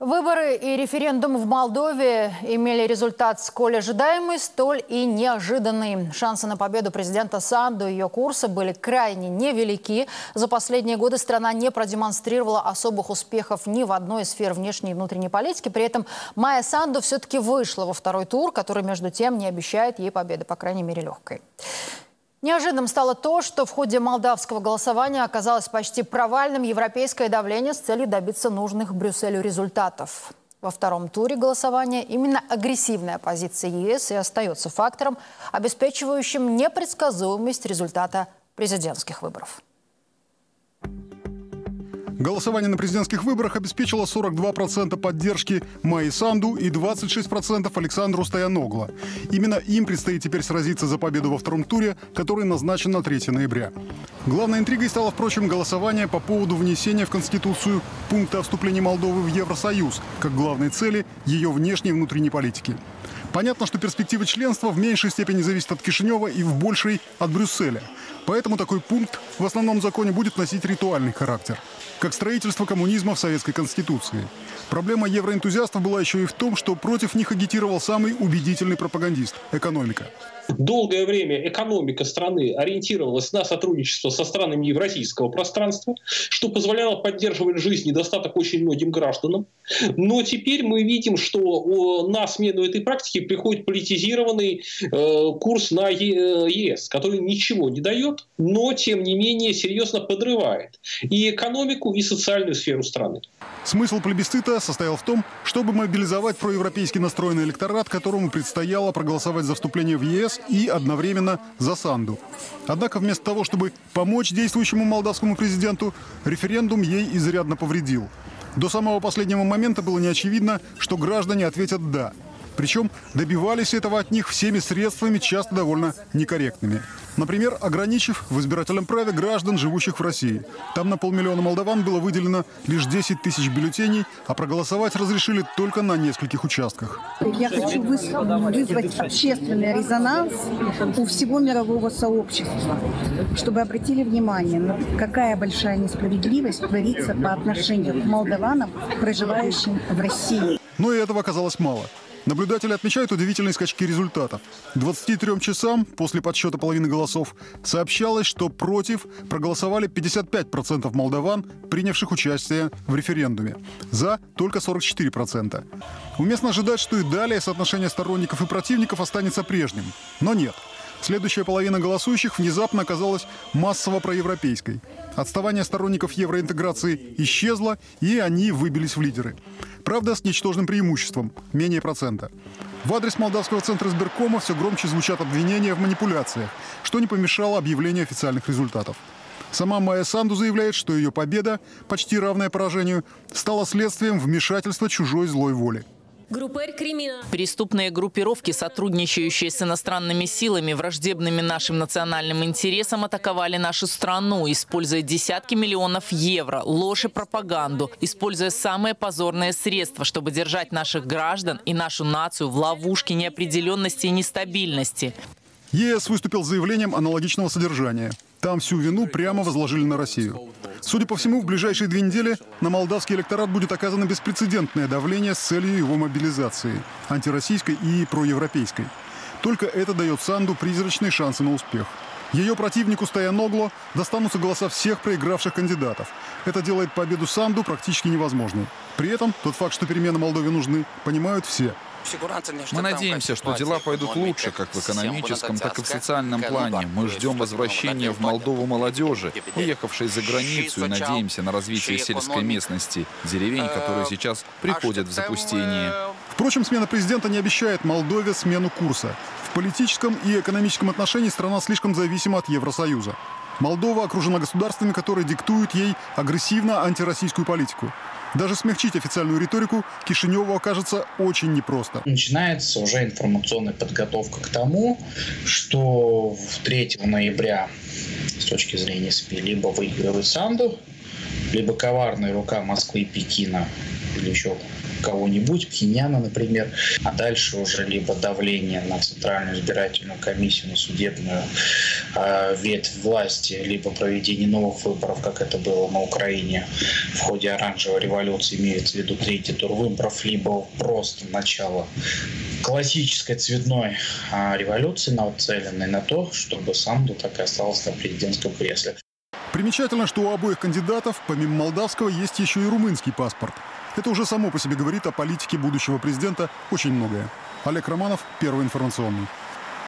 Выборы и референдум в Молдове имели результат сколь ожидаемый, столь и неожиданный. Шансы на победу президента Санду и ее курса были крайне невелики. За последние годы страна не продемонстрировала особых успехов ни в одной из сфер внешней и внутренней политики. При этом Майя Санду все-таки вышла во второй тур, который, между тем, не обещает ей победы, по крайней мере, легкой. Неожиданным стало то, что в ходе молдавского голосования оказалось почти провальным европейское давление с целью добиться нужных Брюсселю результатов. Во втором туре голосования именно агрессивная позиция ЕС и остается фактором, обеспечивающим непредсказуемость результата президентских выборов. Голосование на президентских выборах обеспечило 42% поддержки Майи Санду и 26% Александру Стояноглу. Именно им предстоит теперь сразиться за победу во втором туре, который назначен на 3 ноября. Главной интригой стало, впрочем, голосование по поводу внесения в Конституцию пункта о вступлении Молдовы в Евросоюз, как главной цели ее внешней и внутренней политики. Понятно, что перспектива членства в меньшей степени зависит от Кишинева и в большей от Брюсселя. Поэтому такой пункт в основном законе будет носить ритуальный характер, как строительство коммунизма в Советской Конституции. Проблема евроэнтузиастов была еще и в том, что против них агитировал самый убедительный пропагандист – экономика. Долгое время экономика страны ориентировалась на сотрудничество со странами евразийского пространства, что позволяло поддерживать жизнь и достаток очень многим гражданам. Но теперь мы видим, что на смену этой практике приходит политизированный курс на ЕС, который ничего не дает, но тем не менее серьезно подрывает и экономику, и социальную сферу страны. Смысл плебисцита состоял в том, чтобы мобилизовать проевропейски настроенный электорат, которому предстояло проголосовать за вступление в ЕС и одновременно за Санду. Однако вместо того, чтобы помочь действующему молдавскому президенту, референдум ей изрядно повредил. До самого последнего момента было не очевидно, что граждане ответят «да». Причем добивались этого от них всеми средствами, часто довольно некорректными. Например, ограничив в избирательном праве граждан, живущих в России. Там на 500 000 молдаван было выделено лишь 10 тысяч бюллетеней, а проголосовать разрешили только на нескольких участках. Я хочу вызвать общественный резонанс у всего мирового сообщества, чтобы обратили внимание, какая большая несправедливость творится по отношению к молдаванам, проживающим в России. Но и этого оказалось мало. Наблюдатели отмечают удивительные скачки результатов. К 23 часам после подсчета половины голосов сообщалось, что против проголосовали 55% молдаван, принявших участие в референдуме. За только 44%. Уместно ожидать, что и далее соотношение сторонников и противников останется прежним. Но нет. Следующая половина голосующих внезапно оказалась массово проевропейской. Отставание сторонников евроинтеграции исчезло, и они выбились в лидеры. Правда, с ничтожным преимуществом – менее процента. В адрес Молдавского центра избиркома все громче звучат обвинения в манипуляциях, что не помешало объявлению официальных результатов. Сама Майя Санду заявляет, что ее победа, почти равная поражению, стала следствием вмешательства чужой злой воли. Преступные группировки, сотрудничающие с иностранными силами, враждебными нашим национальным интересам, атаковали нашу страну, используя десятки миллионов евро, ложь и пропаганду, используя самые позорные средства, чтобы держать наших граждан и нашу нацию в ловушке неопределенности и нестабильности. ЕС выступил с заявлением аналогичного содержания. Там всю вину прямо возложили на Россию. Судя по всему, в ближайшие 2 недели на молдавский электорат будет оказано беспрецедентное давление с целью его мобилизации – антироссийской и проевропейской. Только это дает Санду призрачные шансы на успех. Ее противнику Стояноглу достанутся голоса всех проигравших кандидатов. Это делает победу Санду практически невозможной. При этом тот факт, что перемены Молдове нужны, понимают все. Мы надеемся, что дела пойдут лучше, как в экономическом, так и в социальном плане. Мы ждем возвращения в Молдову молодежи, уехавшей за границу, и надеемся на развитие сельской местности, деревень, которые сейчас приходят в запустение. Впрочем, смена президента не обещает Молдове смену курса. В политическом и экономическом отношении страна слишком зависима от Евросоюза. Молдова окружена государствами, которые диктуют ей агрессивно-антироссийскую политику. Даже смягчить официальную риторику Кишиневу окажется очень непросто. Начинается уже информационная подготовка к тому, что 3 ноября с точки зрения СМИ либо выигрывает Санду, либо коварная рука Москвы и Пекина, или еще кого-нибудь, Пхеньяна, например, а дальше уже либо давление на Центральную избирательную комиссию, на судебную ветвь власти, либо проведение новых выборов, как это было на Украине в ходе оранжевой революции, имеется в виду третий тур выборов, либо просто начало классической цветной революции, нацеленной на то, чтобы Санду так и остался на президентском кресле. Примечательно, что у обоих кандидатов, помимо молдавского, есть еще и румынский паспорт. Это уже само по себе говорит о политике будущего президента очень многое. Олег Романов, Первый информационный.